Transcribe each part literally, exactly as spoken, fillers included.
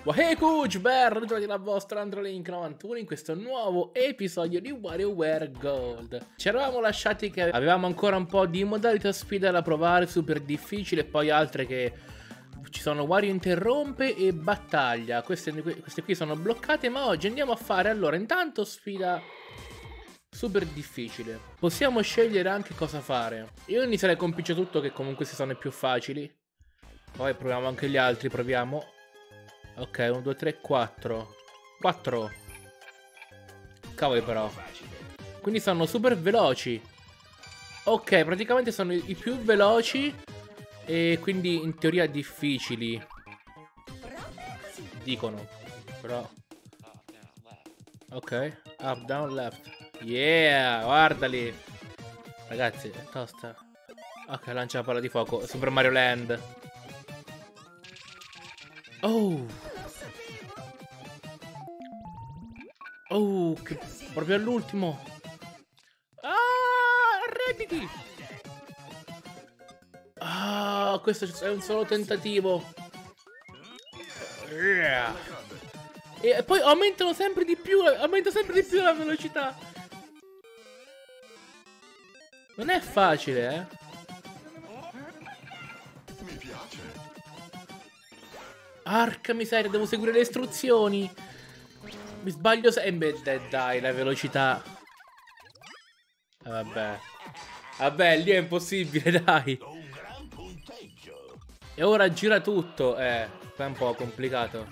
Wahey Kuj, ben ritrovati la vostra Androlink novantuno in questo nuovo episodio di WarioWare Gold. Ci eravamo lasciati che avevamo ancora un po' di modalità sfida da provare, super difficile, e poi altre che ci sono Wario interrompe e battaglia. Queste, queste qui sono bloccate, ma oggi andiamo a fare allora intanto sfida super difficile. Possiamo scegliere anche cosa fare. Io inizierei con Piccio Tutto, che comunque si sono i più facili. Poi proviamo anche gli altri, proviamo. Ok, uno, due, tre, quattro. quattro. Cavoli però. Quindi sono super veloci. Ok, praticamente sono i più veloci e quindi in teoria difficili. Dicono. Però. Ok. Up, down, left. Yeah, guardali. Ragazzi, è tosta. Ok, lancia la palla di fuoco. Super Mario Land. Oh. Oh, che... proprio all'ultimo. Ah, arrenditi. Ah, questo è un solo tentativo. Yeah. E poi aumentano sempre di più, aumenta sempre di più la velocità. Non è facile, eh. Arca miseria, devo seguire le istruzioni. Mi sbaglio sempre. Dai, dai, la velocità. Eh, vabbè. Vabbè, lì è impossibile, dai. E ora gira tutto. Eh, qua è un po' complicato.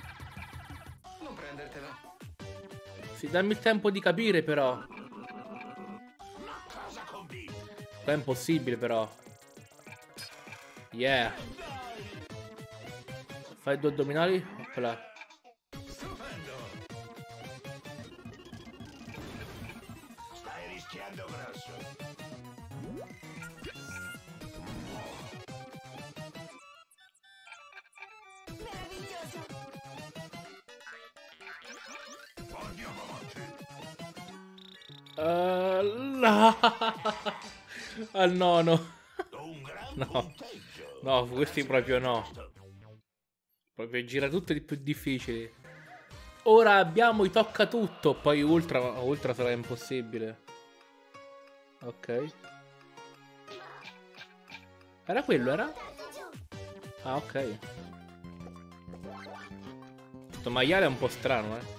Sì, dammi il tempo di capire, però. Qua è impossibile, però. Yeah. Fai due addominali. Opla. Stai rischiando grosso. Meraviglioso. Andiamo avanti. Uh, no. Al nono. Un gran No. punteggio. No, questi proprio no. Proprio gira tutto di più difficili. Ora abbiamo i tocca tutto. Poi ultra. Ultra sarà impossibile. Ok. Era quello, era? Ah, ok. Questo maiale è un po' strano, eh.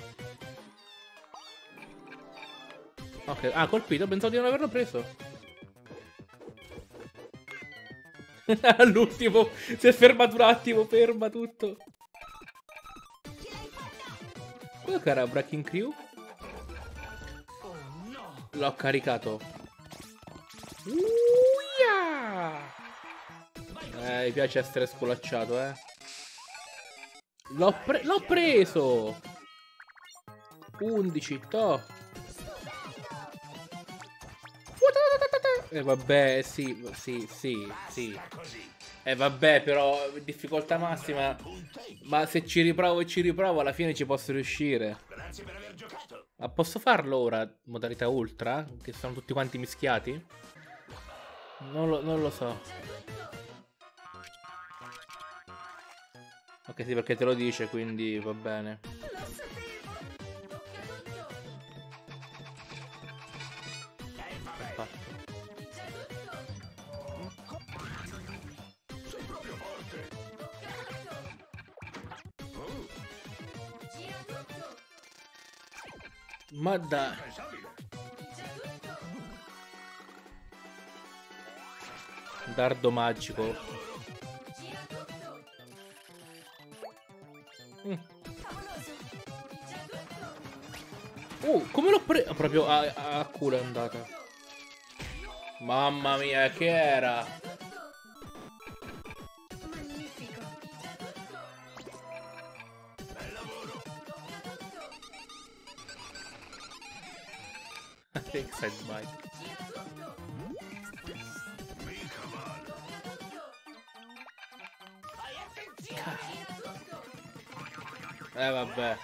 Ok. Ah, colpito. Pensavo di non averlo preso. All'ultimo si è fermato un attimo, ferma tutto. Quello che era Breaking Crew? L'ho caricato. Uia! Eh, mi piace essere scolacciato, eh. L'ho pre l'ho preso! undici, to. E eh, vabbè, sì, sì, sì, sì. E eh, vabbè, però difficoltà massima. Ma se ci riprovo e ci riprovo, alla fine ci posso riuscire. Grazie per aver giocato. Ma posso farlo ora, modalità ultra? Che sono tutti quanti mischiati? Non lo, non lo so. Ok, sì, perché te lo dice, quindi va bene. Perfetto. Sei proprio forte. Oh, Ma dai. pensabile. Dardo magico. Mm. Uh, come l'ho preso? Proprio a, a culo è andata. Mamma mia, che era? Magnifico. Bel lavoro. Inside Mike. Mica male. Eh vabbè.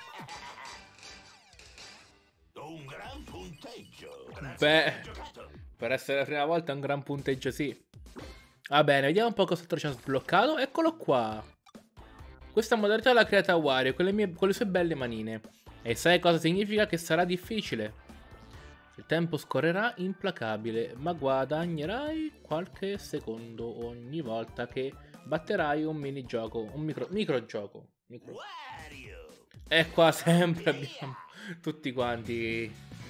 Un gran punteggio. Grazie Beh, per aver giocato. per essere la prima volta è un gran punteggio, sì. Va bene, vediamo un po' cosa altro ci ha sbloccato. Eccolo qua. Questa modalità l'ha creata Wario con le, mie, con le sue belle manine. E sai cosa significa? Che sarà difficile. Il tempo scorrerà implacabile, ma guadagnerai qualche secondo ogni volta che batterai un minigioco, un micro, microgioco. Micro. Wario! E qua sempre abbiamo tutti quanti.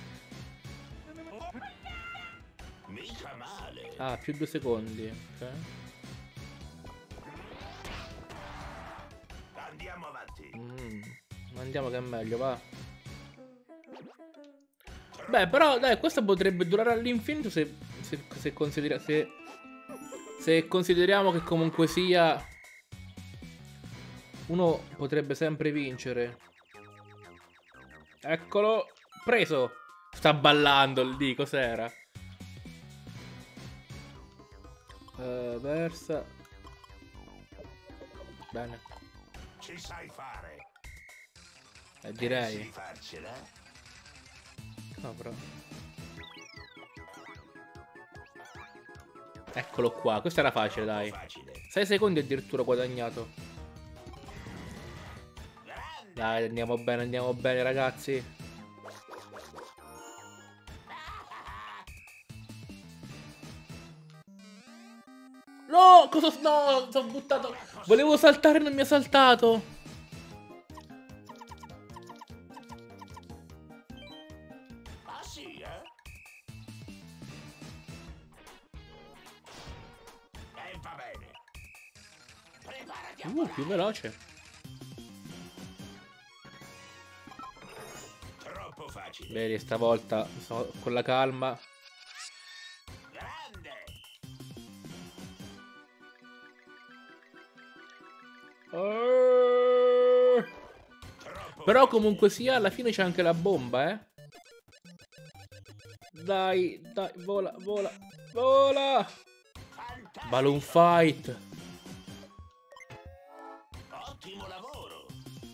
Mica male! Ah, più due secondi. Ok. Andiamo avanti! Mm, andiamo che è meglio, va. Beh, però, dai, questo potrebbe durare all'infinito se, se, se, considera, se, se consideriamo che comunque sia uno potrebbe sempre vincere. Eccolo, preso. Sta ballando lì, cos'era? Uh, versa. Bene. Ci sai fare! Eh, direi. Pensi di farcela? No, però. Eccolo qua, questo era facile, dai. Facile! sei secondi addirittura guadagnato. Grande! Dai, andiamo bene, andiamo bene, ragazzi. No, cosa... No, sono buttato. Volevo saltare, non mi ha saltato. Ah sì, eh? E va bene! Preparati a Uh, più veloce. Troppo facile! Vedi, stavolta so, con la calma. Grande! Uh, Troppo Però facile. comunque sia, alla fine c'è anche la bomba, eh. Dai, dai, vola, vola, vola. Fantastico! Balloon fight. Ottimo lavoro!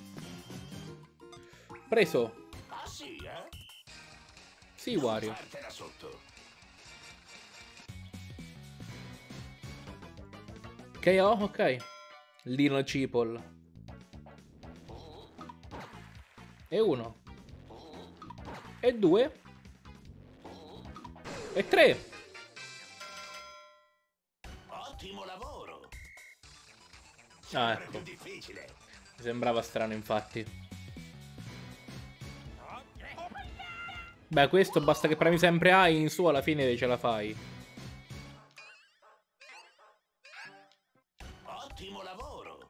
Preso. Ah sì, eh? Sì, Wario. Fartela sotto! K O, ok. Lino Cipoll. E uno. E due. E tre. Ottimo lavoro! Ah, Sempre ecco. più difficile! Mi sembrava strano, infatti. Beh, questo basta che premi sempre A in su, alla fine ce la fai. Ottimo lavoro!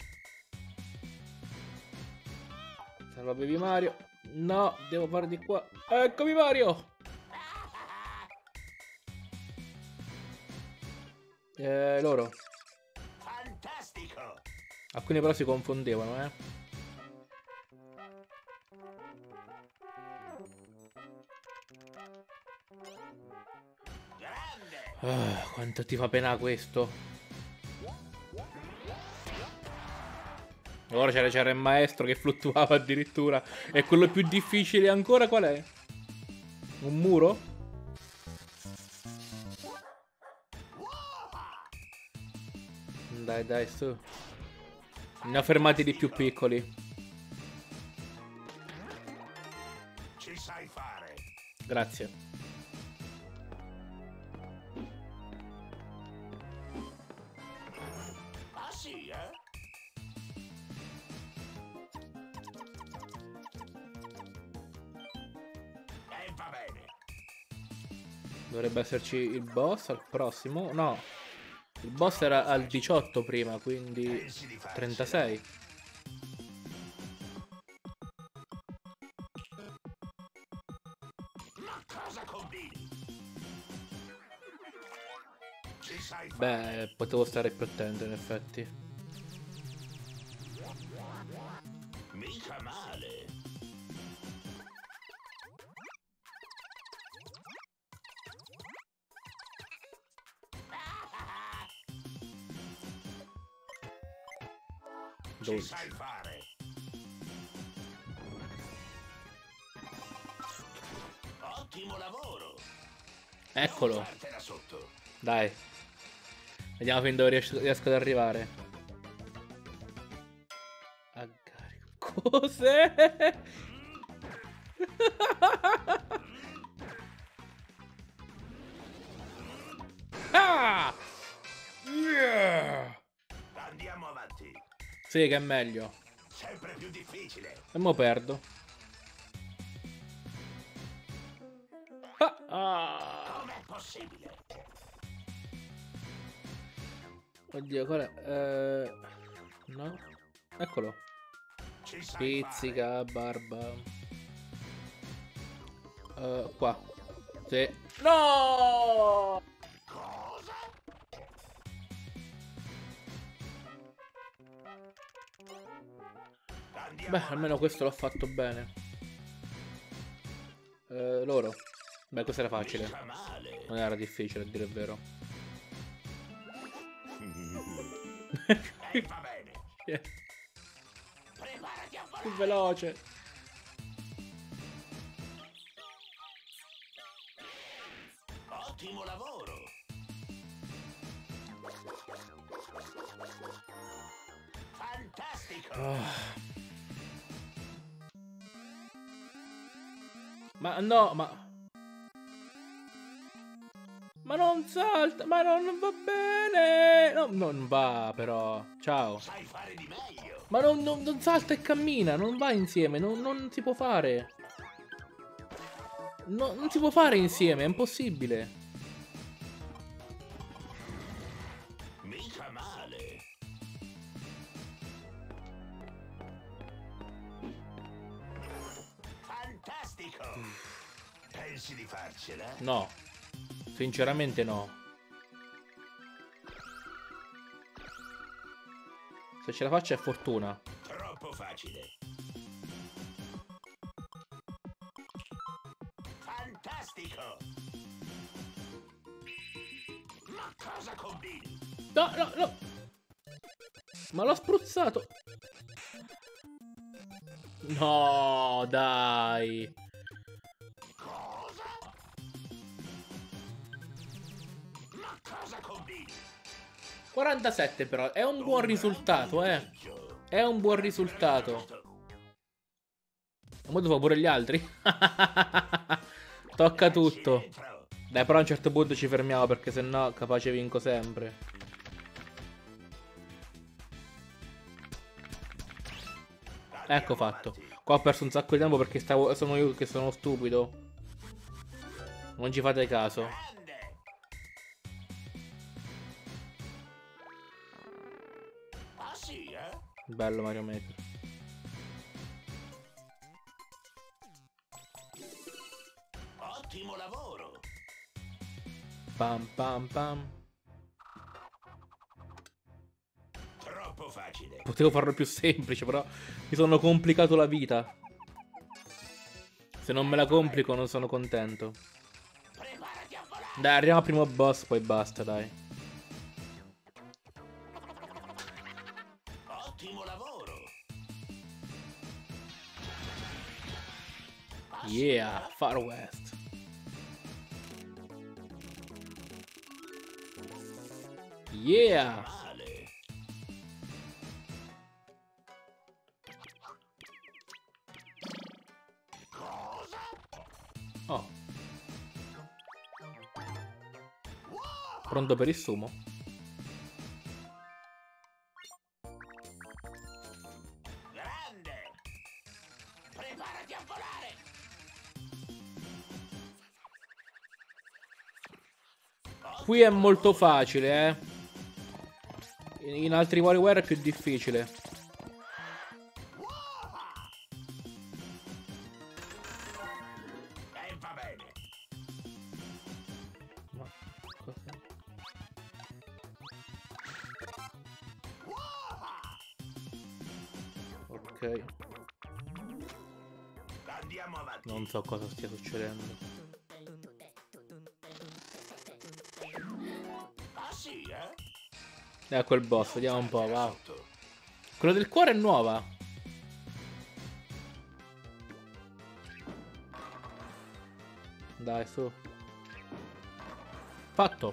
Salva Baby Mario. No, devo fare di qua. Eccomi Mario. Eh, loro. Fantastico! Alcuni però si confondevano, eh. Grande! Ah, quanto ti fa pena questo. Ora c'era, c'era il maestro che fluttuava addirittura. E quello più difficile ancora qual è? Un muro? Dai, dai, su. Ne ho fermati di più piccoli. Ci sai fare! Grazie. Ah sì, eh? E va bene! Dovrebbe esserci il boss al prossimo. No. Il boss era al diciotto prima, quindi Pensi di farcela? trentasei. Ma cosa combini? Ci sai fare! Beh, potevo stare più attento in effetti. Mica male! Ci dodici. sai fare! Ottimo lavoro! Eccolo. Fartela sotto! Dai. Vediamo fin dove riesco, riesco ad arrivare. Cos'è? Ah! Yeah! Andiamo avanti. Sì, che è meglio. Sempre più difficile. E mo perdo. Ah! Ah! Com'è possibile? Oddio, qual è? Eh... No? Eccolo. Ci sai Pizzica, barba. Eh, qua. Sì. No! fare? Cosa? Andiamo Beh, almeno questo l'ho fatto bene. Eh, loro. Beh, questo era facile. mica male. Non era difficile, a dire il vero. Eh, va bene. Yeah. Preparati a Più volare. veloce. Ottimo lavoro. Fantastico. Ah. Ma no, ma... Ma non salta, ma non, non va bene. No, non va però. Ciao. Sai fare di meglio. Ma non, non- non salta e cammina, non va insieme, non, non si può fare. No, non si può fare insieme, è impossibile. Mica male. Fantastico. Pensi di farcela? No, sinceramente no. Se ce la faccio è fortuna. Troppo facile. Fantastico. Ma cosa combini? No, no, no. Ma l'ho spruzzato. No, dai. Cosa? Ma cosa combini? quarantasette però, è un buon risultato, eh. È un buon risultato. Ma devo pure gli altri. Tocca tutto. Dai, però a un certo punto ci fermiamo perché sennò capace vinco sempre. Ecco fatto. Qua ho perso un sacco di tempo perché stavo, sono io che sono stupido. Non ci fate caso. Grande. Ah sì, eh? Bello Mario Maker. Ottimo lavoro. Pam pam pam. Troppo facile. Potevo farlo più semplice, però mi sono complicato la vita. Se non me la complico non sono contento. Preparati a volare. Dai, arriviamo al primo boss, poi basta, dai. Ottimo lavoro. Yeah, Far West. Yeah. Male. Cosa? Oh, pronto per il sumo? Grande. Preparati a volare. Qui è molto facile, eh. In in altri WarioWare è più difficile. E va bene. Ma cos'è? Ok, Andiamo avanti. non so cosa stia succedendo. Ah sì, eh? Ecco il boss, vediamo un po', va. Sotto. Quello del cuore è nuova. Dai, su. Fatto.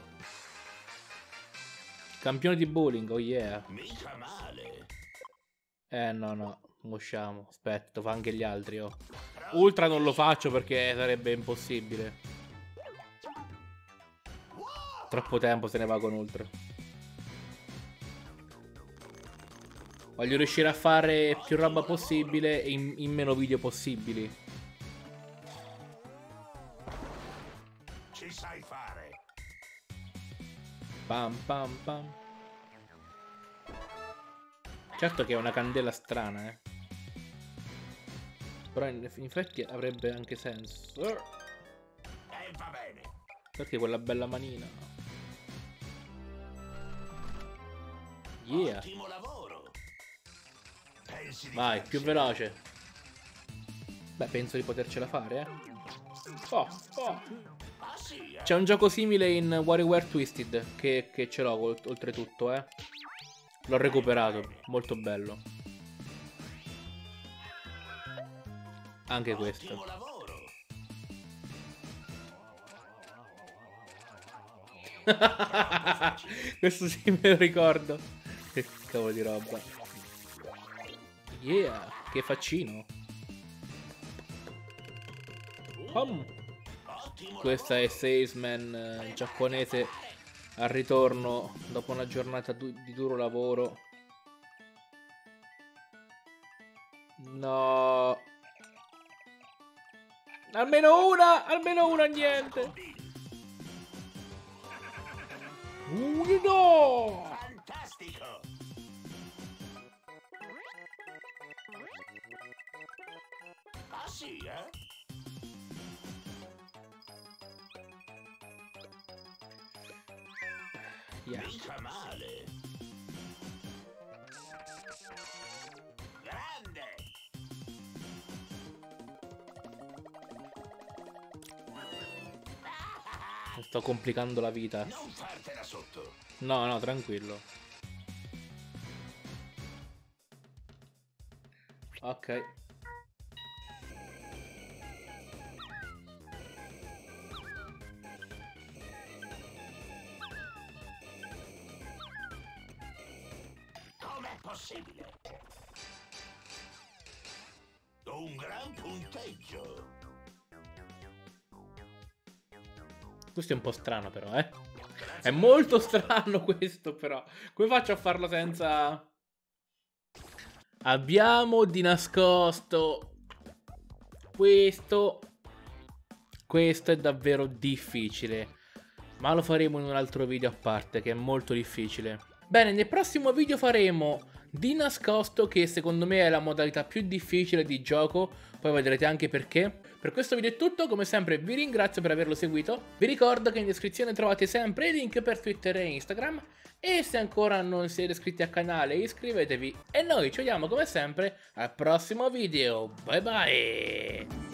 Campione di bowling, oh yeah. Mica male. Eh, no, no. Usciamo. Aspetta, fa anche gli altri, oh. Ultra non lo faccio perché sarebbe impossibile. Troppo tempo se ne va con Ultra. Voglio riuscire a fare più roba possibile in, in meno video possibili. Ci sai fare. Pam pam pam. Certo che è una candela strana, eh. Però in, in effetti avrebbe anche senso. E va bene. Perché quella bella manina? Yeah. Ottimo lavoro. Pensi di Vai, più farcela? veloce. Beh, penso di potercela fare, eh. Oh, oh. Ah sì, eh? C'è un gioco simile in WarioWare Twisted che, che ce l'ho ol- oltretutto, eh. L'ho recuperato, molto bello. Anche Ottimo questo. lavoro. Questo sì, me lo ricordo. Che cavolo di roba. Yeah, che faccino. Hum. Ottimo Questa è Salesman eh, giapponese al ritorno dopo una giornata du- di duro lavoro. No. Almeno una, almeno una, niente. Uh, no. Fantastico. Ah sì, eh? Yeah. Mica male. Grande. Sto complicando la vita. Non fartela sotto. No, no, tranquillo. Ok. Com'è possibile? Un gran punteggio. Questo è un po' strano però, eh. È molto strano questo però. Come faccio a farlo senza... Abbiamo di nascosto questo. Questo è davvero difficile. Ma lo faremo in un altro video a parte, che è molto difficile. Bene, nel prossimo video faremo di nascosto, che secondo me è la modalità più difficile di gioco. Poi vedrete anche perché. Per questo video è tutto, come sempre vi ringrazio per averlo seguito. Vi ricordo che in descrizione trovate sempre i link per Twitter e Instagram. E se ancora non siete iscritti al canale iscrivetevi. E noi ci vediamo come sempre al prossimo video. Bye bye!